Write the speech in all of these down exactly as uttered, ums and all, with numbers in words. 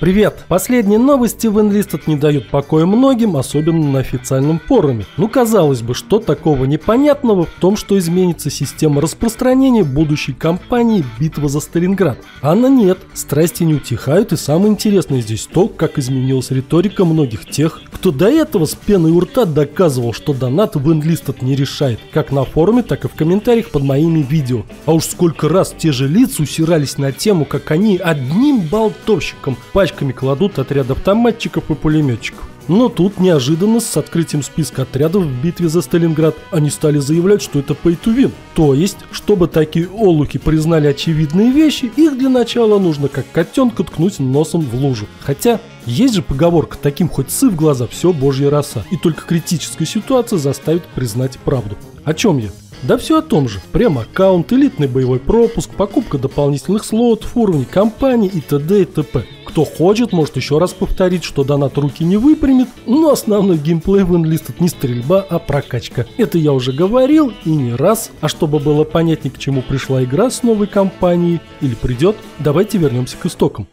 Привет! Последние новости в Enlisted не дают покоя многим, особенно на официальном форуме. Ну, казалось бы, что такого непонятного в том, что изменится система распространения будущей кампании «Битва за Сталинград». Она нет, страсти не утихают, и самое интересное здесь то, как изменилась риторика многих тех, кто до этого с пеной у рта доказывал, что донат в Enlisted не решает, как на форуме, так и в комментариях под моими видео. А уж сколько раз те же лица усирались на тему, как они одним болтовщиком пачками кладут отряд автоматчиков и пулеметчиков. Но тут неожиданно с открытием списка отрядов в битве за Сталинград они стали заявлять, что это pay to win. То есть, чтобы такие олухи признали очевидные вещи, их для начала нужно как котенка ткнуть носом в лужу. Хотя, есть же поговорка, таким хоть сы в глаза, все божья роса. И только критическая ситуация заставит признать правду. О чем я? Да все о том же. Прем-аккаунт, элитный боевой пропуск, покупка дополнительных слотов, уровней компании и т.д. и т.п. Кто хочет, может еще раз повторить, что донат руки не выпрямит, но основной геймплей в Enlisted не стрельба, а прокачка. Это я уже говорил и не раз. А чтобы было понятнее, к чему пришла игра с новой кампанией или придет, давайте вернемся к истокам.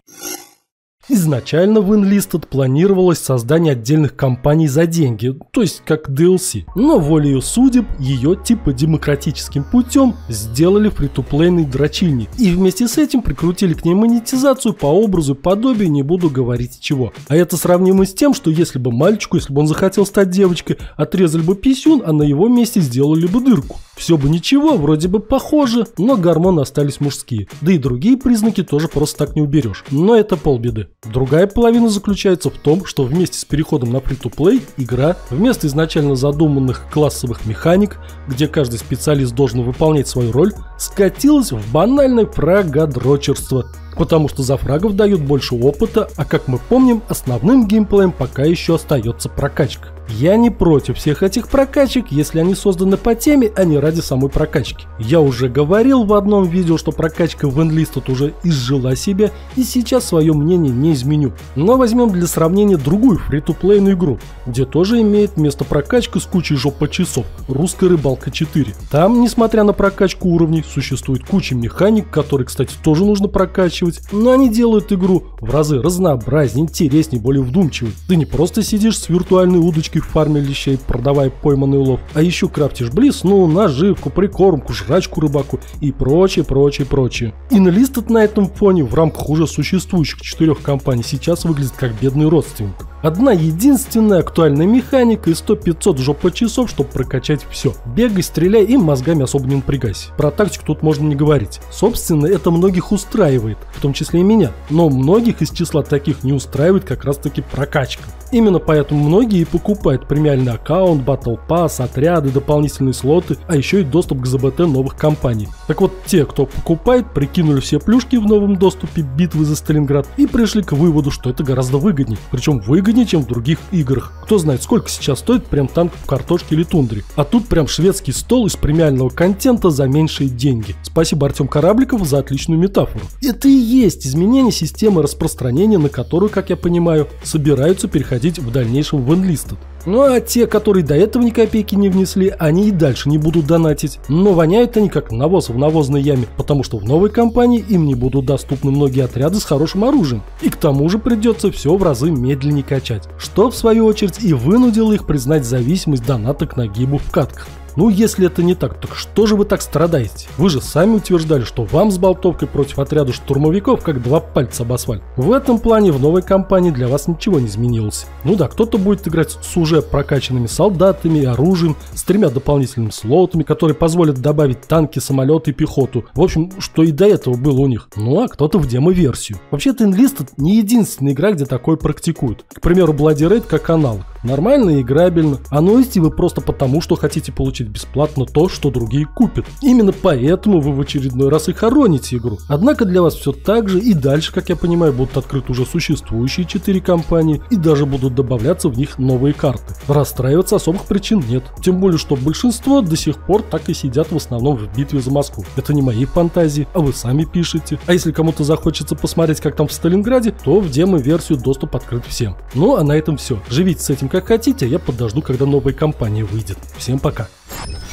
Изначально в Enlisted планировалось создание отдельных кампаний за деньги, то есть как ди эл си. Но волею судеб ее типа демократическим путем сделали фри-то-плейной дрочильней. И вместе с этим прикрутили к ней монетизацию по образу и подобию, не буду говорить чего. А это сравнимо с тем, что если бы мальчику, если бы он захотел стать девочкой, отрезали бы писюн, а на его месте сделали бы дырку. Все бы ничего, вроде бы похоже, но гормоны остались мужские. Да и другие признаки тоже просто так не уберешь. Но это полбеды. Другая половина заключается в том, что вместе с переходом на фри-то-плей игра вместо изначально задуманных классовых механик, где каждый специалист должен выполнять свою роль, скатилась в банальное фрагодрочерство. Потому что за фрагов дают больше опыта, а как мы помним, основным геймплеем пока еще остается прокачка. Я не против всех этих прокачек, если они созданы по теме, а не ради самой прокачки. Я уже говорил в одном видео, что прокачка в Enlisted уже изжила себя, и сейчас свое мнение не изменю. Но возьмем для сравнения другую фри-то-плейную игру, где тоже имеет место прокачка с кучей жопа-часов – «Русская рыбалка четыре». Там, несмотря на прокачку уровней, существует куча механик, которые, кстати, тоже нужно прокачивать, но они делают игру в разы разнообразнее, интереснее, более вдумчивой. Ты не просто сидишь с виртуальной удочкой в фарме лещей, продавая пойманный улов, а еще крафтишь блесну, наживку, прикормку, жрачку рыбаку и прочее, прочее, прочее. Enlisted на этом фоне в рамках уже существующих четырех компаний сейчас выглядит как бедный родственник. Одна единственная актуальная механика и сто-пятьсот жопа-часов, чтобы прокачать все. Бегай, стреляй и мозгами особо не напрягайся. Про тактику тут можно не говорить. Собственно, это многих устраивает, в том числе и меня. Но многих из числа таких не устраивает как раз таки прокачка. Именно поэтому многие и покупают премиальный аккаунт, Battle Pass, отряды, дополнительные слоты, а еще и доступ к зэ бэ тэ новых компаний. Так вот, те, кто покупает, прикинули все плюшки в новом доступе битвы за Сталинград и пришли к выводу, что это гораздо выгоднее. Причем выгоднее, чем в других играх. Кто знает, сколько сейчас стоит прям танк в картошке или тундре. А тут прям шведский стол из премиального контента за меньшие деньги. Спасибо, Артем Корабликов, за отличную метафору. Это и есть изменение системы распространения, на которую, как я понимаю, собираются переходить в дальнейшем в Enlisted. Ну а те, которые до этого ни копейки не внесли, они и дальше не будут донатить. Но воняют они как навоз в навозной яме, потому что в новой кампании им не будут доступны многие отряды с хорошим оружием. И к тому же придется все в разы медленнее качать, что в свою очередь и вынудило их признать зависимость доната к нагибу в катках. Ну, если это не так, так что же вы так страдаете? Вы же сами утверждали, что вам с болтовкой против отряда штурмовиков как два пальца об асфальт. В этом плане в новой кампании для вас ничего не изменилось. Ну да, кто-то будет играть с уже прокачанными солдатами и оружием, с тремя дополнительными слотами, которые позволят добавить танки, самолеты и пехоту. В общем, что и до этого было у них. Ну а кто-то в демо-версию. Вообще-то Enlisted не единственная игра, где такое практикуют. К примеру, Bloody Raid как аналог. Нормально и играбельно. А новости вы просто потому, что хотите получить бесплатно то, что другие купят. Именно поэтому вы в очередной раз и хороните игру. Однако для вас все так же и дальше, как я понимаю, будут открыты уже существующие четыре компании и даже будут добавляться в них новые карты. Расстраиваться особых причин нет. Тем более, что большинство до сих пор так и сидят в основном в битве за Москву. Это не мои фантазии, а вы сами пишете. А если кому-то захочется посмотреть, как там в Сталинграде, то в демо-версию доступ открыт всем. Ну а на этом все. Живите с этим как хотите, а я подожду, когда новая кампания выйдет. Всем пока.